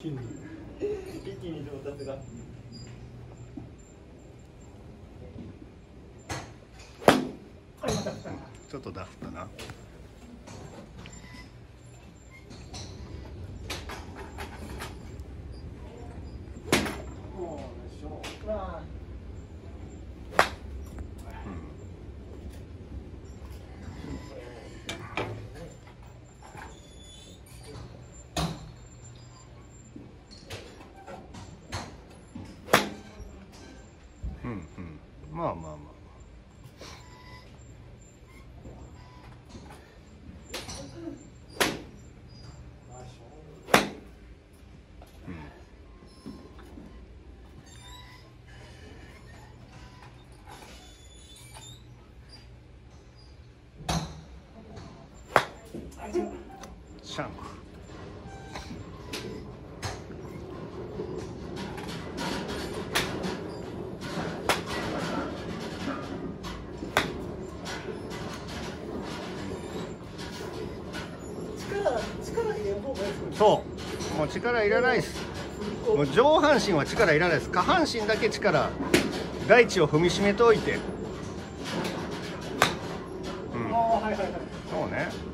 気に一気に上達が。 ちょっとダフったな。うんうん、まあまあまあ。シャンク。 力入れん方がいいです。 そう、もう力いらないです。もう上半身は力いらないです。下半身だけ力、大地を踏みしめておいて。うん。そうね。